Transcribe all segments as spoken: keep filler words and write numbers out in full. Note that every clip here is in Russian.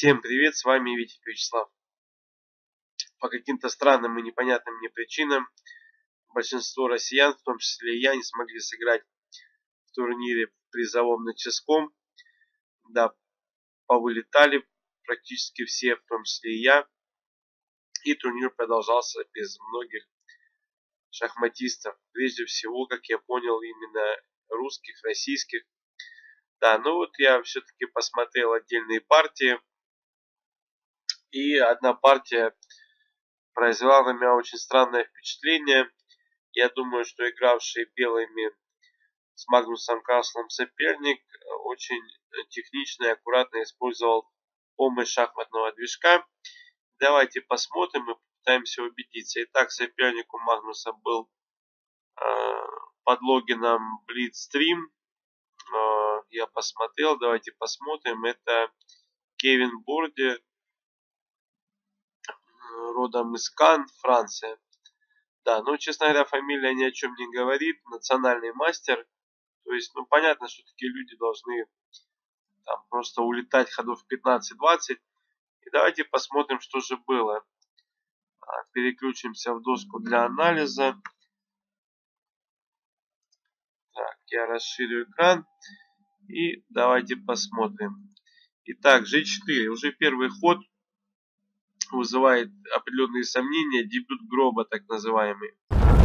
Всем привет, с вами Витя Вячеслав. По каким-то странным и непонятным мне причинам большинство россиян, в том числе и я, не смогли сыграть в турнире в призовом на ческом. Да, повылетали практически все, в том числе и я. И турнир продолжался без многих шахматистов. Прежде всего, как я понял, именно русских, российских. Да, ну вот я все-таки посмотрел отдельные партии. И одна партия произвела на меня очень странное впечатление. Я думаю, что игравший белыми с Магнусом Карлсоном соперник очень технично и аккуратно использовал помощь шахматного движка. Давайте посмотрим и попытаемся убедиться. Итак, соперник у Магнуса был э, под логином Blitzstream. Э, я посмотрел, давайте посмотрим. Это Кевин Борди, родом из Кан, Франция. Да, ну, честно говоря, фамилия ни о чем не говорит. Национальный мастер. То есть, ну, понятно, что такие люди должны там просто улетать ходов пятнадцать-двадцать. И давайте посмотрим, что же было. Переключимся в доску для анализа. Так, я расширю экран. И давайте посмотрим. Итак, жэ четыре. Уже первый ход вызывает определенные сомнения. Дебют гроба, так называемый.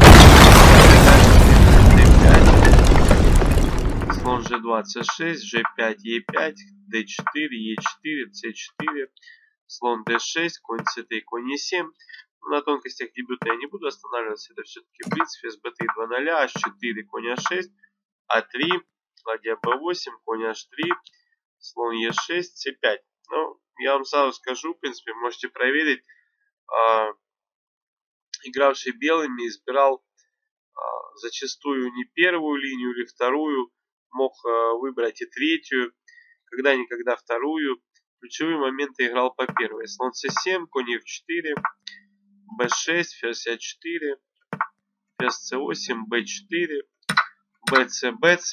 Слон жэ два, цэ шесть, жэ пять, е пять, дэ четыре, е четыре, цэ четыре, слон дэ шесть, конь цэ три, конь е семь. На тонкостях дебюта я не буду останавливаться, это все-таки блиц, ферзь бэ три, два ноль, аш четыре, конь а шесть, а три, ладья бэ восемь, конь аш три, слон е шесть, цэ пять. Ну, я вам сразу скажу, в принципе, можете проверить, а, игравший белыми избирал а, зачастую не первую линию или вторую, мог а, выбрать и третью, когда-никогда вторую. Ключевые моменты играл по первой. Слон цэ семь, конь эф четыре, бэ шесть, ферзь а четыре, ферзь цэ восемь, бэ четыре, бц, бц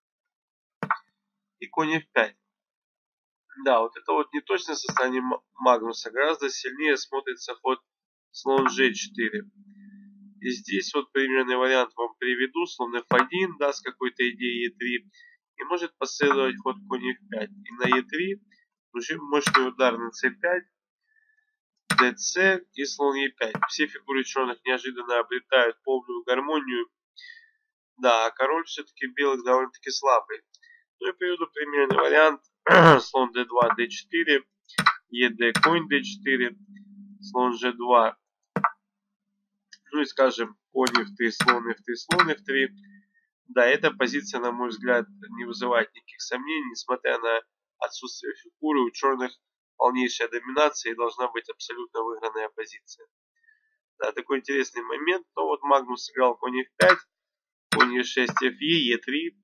и конь эф пять. Да, вот это вот неточное состояние Магнуса. Гораздо сильнее смотрится ход слон жэ четыре. И здесь вот примерный вариант вам приведу. Слон эф один, да, с какой-то идеей е три. И может последовать ход конь эф пять. И на е три уже мощный удар на цэ пять, дц и слон е пять. Все фигуры черных неожиданно обретают полную гармонию. Да, а король все-таки белых довольно-таки слабый. Ну и приведу примерный вариант. Слон дэ два, дэ четыре, ед, конь дэ четыре, слон жэ два. Ну и скажем, конь эф три, слон эф три, слон эф три. Да, эта позиция, на мой взгляд, не вызывает никаких сомнений, несмотря на отсутствие фигуры, у черных полнейшая доминация и должна быть абсолютно выигранная позиция. Да, такой интересный момент. Но вот Магнус сыграл конь эф пять, конь е шесть, эф е, е три.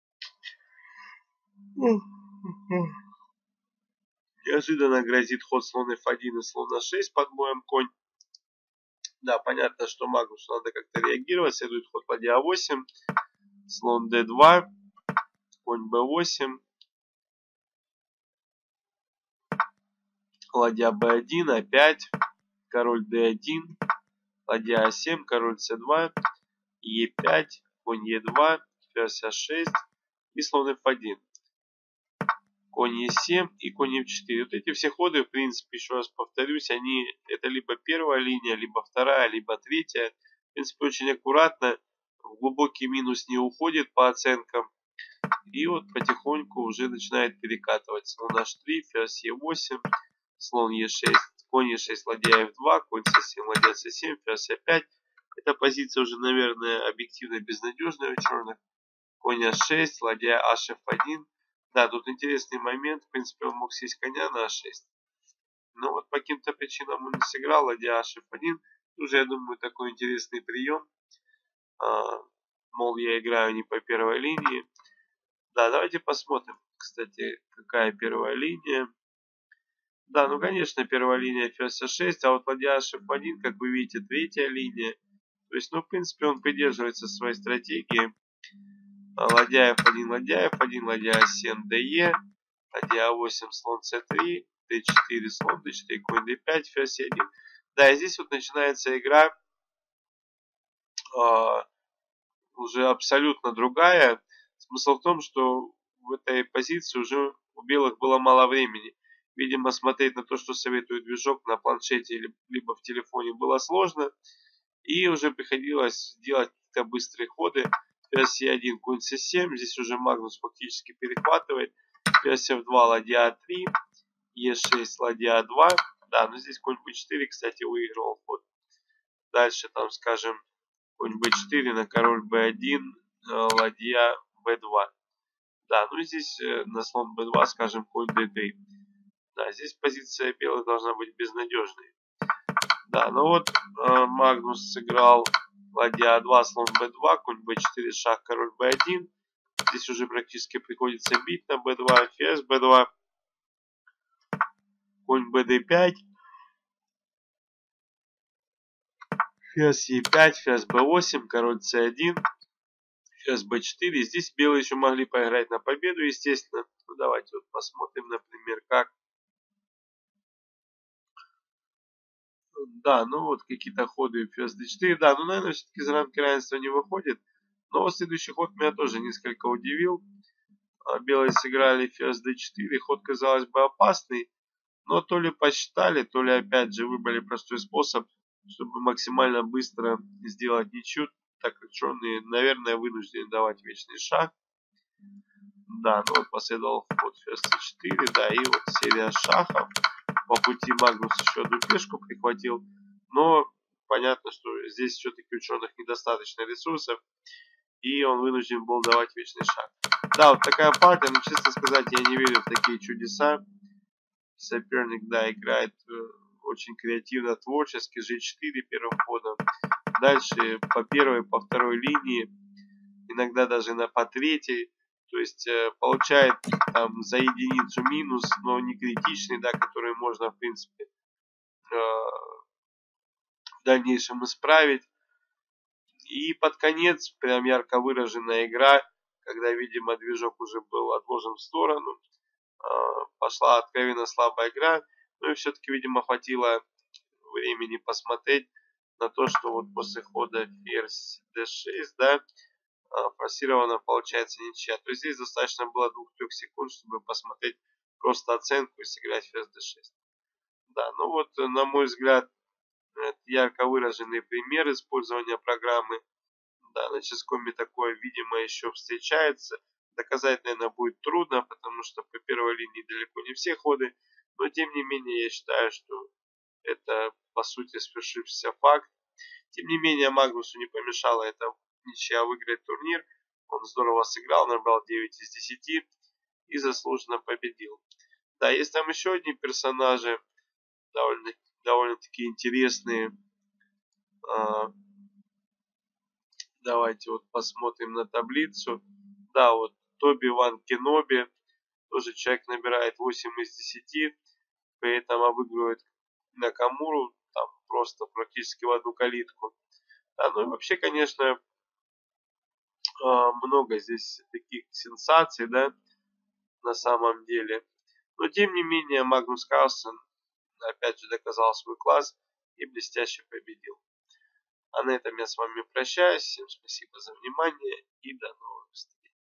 Неожиданно грозит ход слон эф один и слон а шесть под боем конь. Да, понятно, что Магнусу надо как-то реагировать. Следует ход ладья а восемь, слон дэ два, конь бэ восемь, ладья бэ один, а пять, король дэ один, ладья а семь, король цэ два, е пять, конь е два, ферзь а шесть и слон эф один. Конь е семь и конь эф четыре. Вот эти все ходы, в принципе, еще раз повторюсь, они это либо первая линия, либо вторая, либо третья. В принципе, очень аккуратно, в глубокий минус не уходит по оценкам. И вот потихоньку уже начинает перекатывать. Слон аш три, ферзь е восемь, слон е шесть, конь е шесть, ладья эф два, конь цэ семь, ладья цэ семь, ферзь а пять. Эта позиция уже, наверное, объективно безнадежная у черных. Конь а шесть, ладья аш эф один. Да, тут интересный момент. В принципе, он мог сесть коня на а шесть. Но вот по каким-то причинам он не сыграл. Ладья аш эф один. Уже, я думаю, такой интересный прием. А, мол, я играю не по первой линии. Да, давайте посмотрим, кстати, какая первая линия. Да, ну, конечно, первая линия ферзь а шесть. А вот ладья аш эф один, как вы видите, третья линия. То есть, ну, в принципе, он придерживается своей стратегии. Ладья эф один, ладья эф один, ладья а семь, дэ е, ладья а восемь, слон цэ три, д четыре, слон д четыре, конь д пять, ферзь е один. Да, и здесь вот начинается игра э, уже абсолютно другая. Смысл в том, что в этой позиции уже у белых было мало времени. Видимо, смотреть на то, что советует движок на планшете или либо в телефоне, было сложно. И уже приходилось делать какие-то быстрые ходы. Ферзь е один, конь цэ семь. Здесь уже Магнус фактически перехватывает. Ферзь эф два, ладья а три. е шесть, ладья а два. Да, но здесь конь бэ четыре, кстати, выигрывал ход. Дальше там, скажем, конь бэ четыре на король бэ один, ладья бэ два. Да, ну и здесь на слон бэ два, скажем, конь дэ три. Да, здесь позиция белых должна быть безнадежной. Да, ну вот э, Магнус сыграл ладья а два, слон бэ два, конь бэ четыре, шах, король бэ один. Здесь уже практически приходится бить на бэ два, ферзь бэ два, конь бэ дэ пять, ферзь е пять, ферзь бэ восемь, король цэ один, ферзь бэ четыре. Здесь белые еще могли поиграть на победу, естественно. Ну, давайте вот посмотрим, например, как. Да, ну вот какие-то ходы ферзь дэ четыре. Да, ну, наверное, все-таки за рамки равенства не выходит. Но следующий ход меня тоже несколько удивил. Белые сыграли ферзь дэ четыре. Ход, казалось бы, опасный. Но то ли посчитали, то ли опять же выбрали простой способ, чтобы максимально быстро сделать ничью, так как черные, наверное, вынуждены давать вечный шаг. Да, ну вот последовал ход ферзь цэ четыре, да, и вот серия шахов. По пути Магнус еще одну пешку прихватил, но понятно, что здесь все-таки у черных недостаточно ресурсов, и он вынужден был давать вечный шаг. Да, вот такая партия, но честно сказать, я не верю в такие чудеса. Соперник, да, играет очень креативно, творчески, жэ четыре первым ходом. Дальше по первой, по второй линии, иногда даже на по третьей. То есть э, получает там за единицу минус, но не критичный, да, который можно, в принципе, э, в дальнейшем исправить. И под конец прям ярко выраженная игра, когда, видимо, движок уже был отложен в сторону. Э, пошла откровенно слабая игра. Ну и все-таки, видимо, хватило времени посмотреть на то, что вот после хода ферзь дэ шесть, да, форсировано получается ничья. То есть здесь достаточно было двух-трёх секунд, чтобы посмотреть просто оценку и сыграть ферзь дэ шесть. Да, ну вот, на мой взгляд, это ярко выраженный пример использования программы. Да, на ческоме такое, видимо, еще встречается. Доказать, наверное, будет трудно, потому что по первой линии далеко не все ходы. Но, тем не менее, я считаю, что это, по сути, свершившийся факт. Тем не менее, Магнусу не помешало это ничья выиграть турнир. Он здорово сыграл, набрал девять из десяти и заслуженно победил. Да, есть там еще одни персонажи, довольно, довольно-таки интересные. А, давайте вот посмотрим на таблицу. Да, вот Тоби Ван Кеноби, тоже человек набирает восемь из десяти, при этом обыгрывает Накамуру, там просто практически в одну калитку. Да, ну и вообще, конечно, много здесь таких сенсаций, да, на самом деле. Но, тем не менее, Магнус Карлсен опять же доказал свой класс и блестяще победил. А на этом я с вами прощаюсь. Всем спасибо за внимание и до новых встреч.